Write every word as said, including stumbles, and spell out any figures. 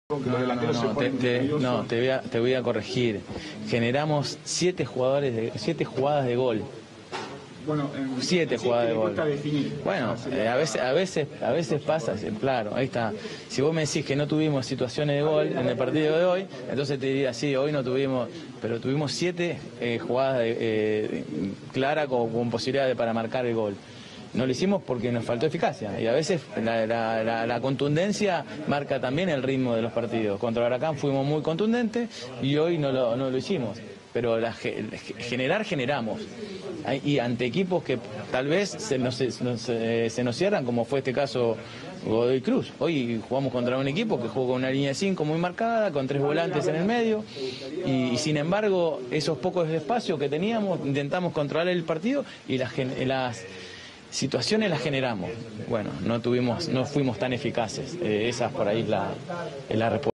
Que los No, delanteros no, se no, te, ponen te- nerviosos. no, te voy a, te voy a corregir. Generamos siete jugadores de, siete jugadas de gol. Bueno, en, Siete sí, jugadas que de le gol. cuesta definir. Bueno, Ah, sería- eh, a veces, a veces, a veces pasa, eh, claro, ahí está. Si vos me decís que no tuvimos situaciones de gol en el partido de hoy, entonces te diría, sí, hoy no tuvimos, pero tuvimos siete eh, jugadas de, eh, claras con, con posibilidades para marcar el gol. No lo hicimos porque nos faltó eficacia y a veces la, la- la- la contundencia marca también el ritmo de los partidos. Contra Huracán fuimos muy contundentes y hoy no lo, no lo hicimos. Pero la, generar, generamos. Y ante equipos que tal vez se nos, se, nos, se nos cierran, como fue este caso Godoy Cruz. Hoy jugamos contra un equipo que jugó con una línea de cinco muy marcada, con tres volantes en el medio, y, y sin embargo, esos pocos espacios que teníamos, intentamos controlar el partido y las, las situaciones las generamos. Bueno, no tuvimos, no fuimos tan eficaces. Eh, esa por ahí es la, es la respuesta.